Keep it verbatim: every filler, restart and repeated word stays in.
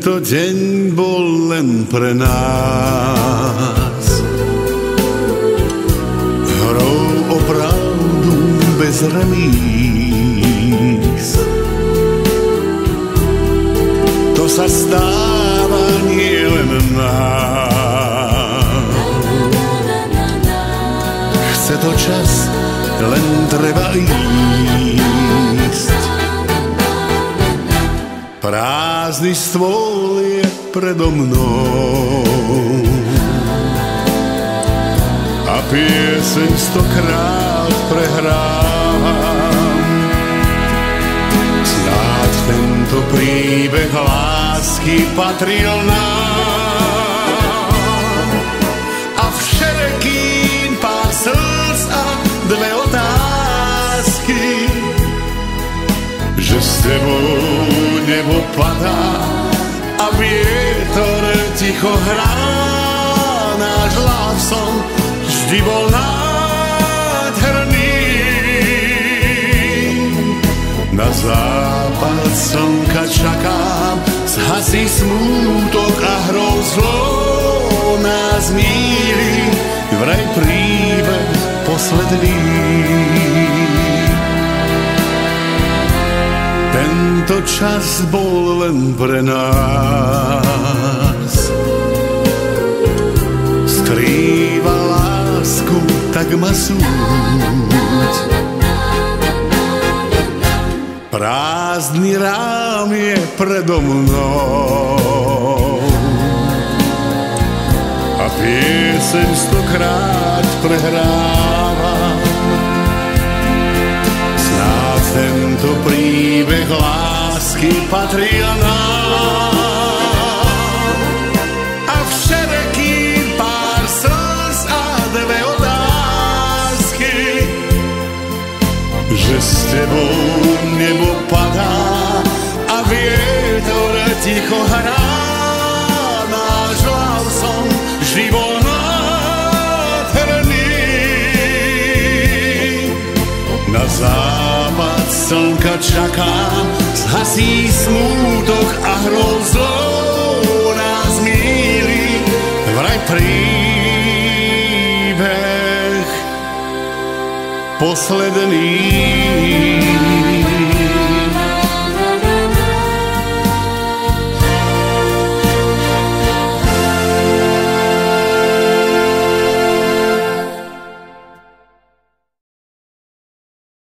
Tento deň bol len pre nás hrou opravdu bez remíz. To sa stáva nie len nám. Chce to čas, len treba ísť. Prázdny stôl je predo mnou a pieseň stokrát prehrávam. Snáď tento príbeh lásky patril nám a všerekým pár slz a dve otázky, že s tebou nebo padá a vietor ticho hrá. Náš love song vždy bol nádherný. Na západ slnka čakám, zhasí smútok a hrou zlou nás míli vraj príbeh posledný. Tento čas bol len pre nás. Skrýva lásku, tak ma súď. Prázdny rám je predo mnou a pieseň stokrát prehrávam. Snáď tento príbeh lásky patril nám a všerekým pár slz a dve otázky, že s tebou nebo padá a vietor ticho hrá. Náš love song vždy bol nádherný. Na západ slnka čakám, zhasí smútok a hrou zlou nás míli vraj príbeh posledný.